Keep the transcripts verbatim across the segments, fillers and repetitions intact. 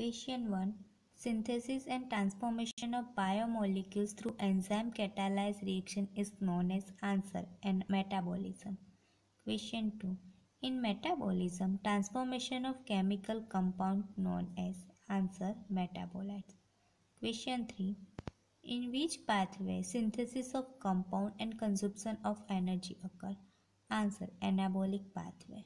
Question one. Synthesis and transformation of biomolecules through enzyme catalyzed reaction is known as answer and metabolism. Question two. In metabolism, transformation of chemical compound known as answer metabolites. Question three. In which pathway synthesis of compound and consumption of energy occur? Answer anabolic pathway.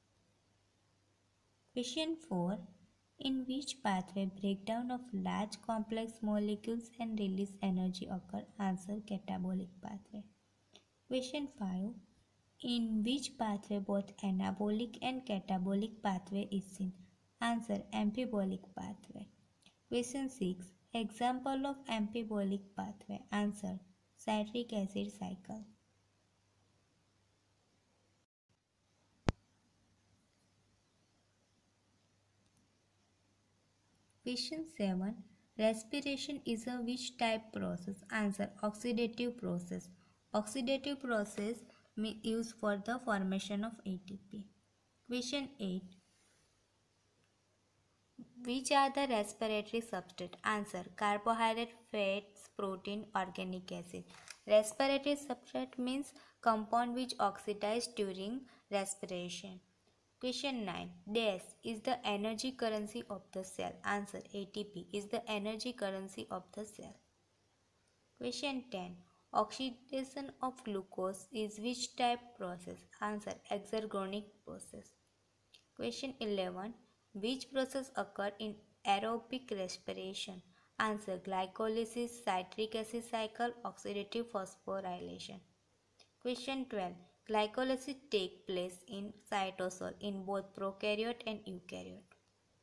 Question four. In which pathway breakdown of large complex molecules and release energy occur? Answer catabolic pathway. Question five. In which pathway both anabolic and catabolic pathway is seen? Answer amphibolic pathway. Question six. Example of amphibolic pathway. Answer citric acid cycle. Question seven. Respiration is a which type process? Answer oxidative process. Oxidative process used for the formation of A T P. Question eight. Which are the respiratory substrate? Answer carbohydrate, fats, protein, organic acid. Respiratory substrate means compound which oxidize during respiration. Question nine. Dash is the energy currency of the cell. Answer A T P is the energy currency of the cell. Question ten. Oxidation of glucose is which type process? Answer exergonic process. Question eleven. Which process occurs in aerobic respiration? Answer glycolysis, citric acid cycle, oxidative phosphorylation. Question twelve. Glycolysis takes place in cytosol in both prokaryote and eukaryote.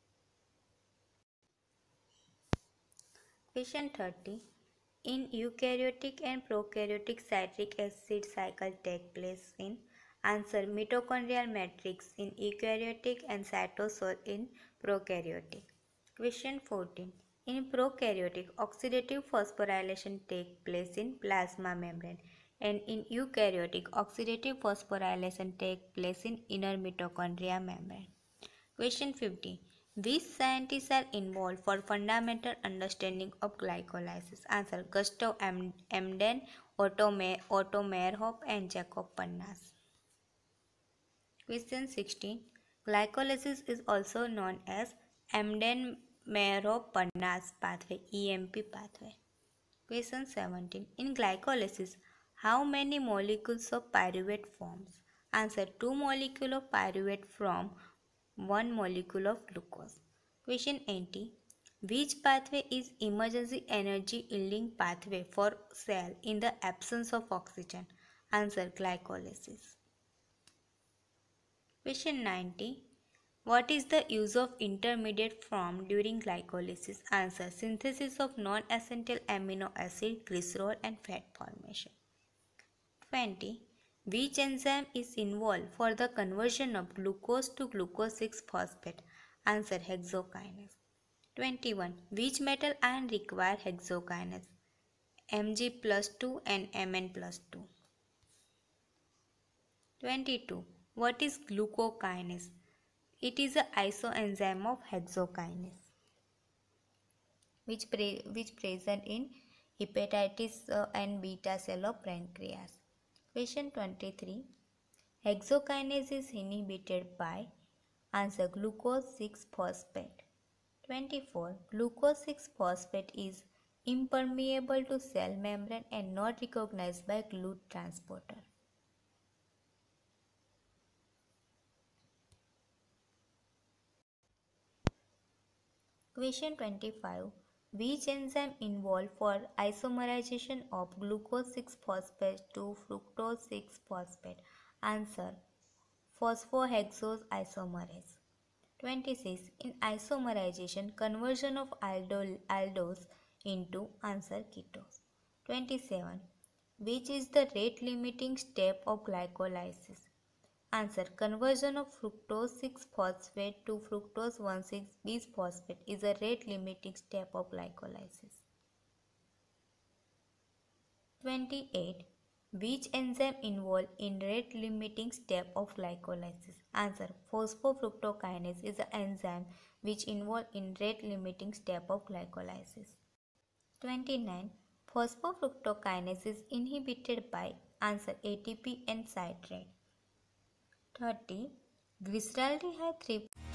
Question thirty. In eukaryotic and prokaryotic citric acid cycle take place in answer mitochondrial matrix in eukaryotic and cytosol in prokaryotic. Question fourteen. In prokaryotic, oxidative phosphorylation takes place in plasma membrane and in eukaryotic, oxidative phosphorylation takes place in inner mitochondria membrane. Question fifty. Which scientists are involved for fundamental understanding of glycolysis? Answer Gustav Emden, Otto Meyerhof and Jacob Pannas. Question sixteen. Glycolysis is also known as Emden-Meyerhof-Pannas pathway E M P pathway. Question seventeen. In glycolysis, how many molecules of pyruvate forms? Answer two molecules of pyruvate from one molecule of glucose. Question eighty. Which pathway is emergency energy yielding pathway for cell in the absence of oxygen? Answer glycolysis. Question ninety. What is the use of intermediate form during glycolysis? Answer synthesis of non-essential amino acid, glycerol and fat formation. twenty. Which enzyme is involved for the conversion of glucose to glucose six phosphate? Answer hexokinase. twenty-one. Which metal ion require hexokinase? Mg plus two and Mn plus two. twenty-two. What is glucokinase? It is an isoenzyme of hexokinase which, pre which present in hepatitis uh, and beta cell of pancreas. Question twenty-three. Hexokinase is inhibited by answer glucose six phosphate. twenty-four. Glucose six phosphate is impermeable to cell membrane and not recognized by GLUT transporter. Question twenty-five. Which enzyme involved for isomerization of glucose six phosphate to fructose six phosphate? Answer phosphohexose isomerase. twenty-six. In isomerization, conversion of aldol aldose into answer ketose. twenty-seven. Which is the rate limiting step of glycolysis? Answer conversion of fructose six phosphate to fructose one six bisphosphate is a rate limiting step of glycolysis. twenty-eight. Which enzyme involved in rate limiting step of glycolysis? Answer. Phosphofructokinase is the enzyme which involved in rate limiting step of glycolysis. twenty-nine. Phosphofructokinase is inhibited by answer A T P and citrate. thirty. Glyceraldehyde three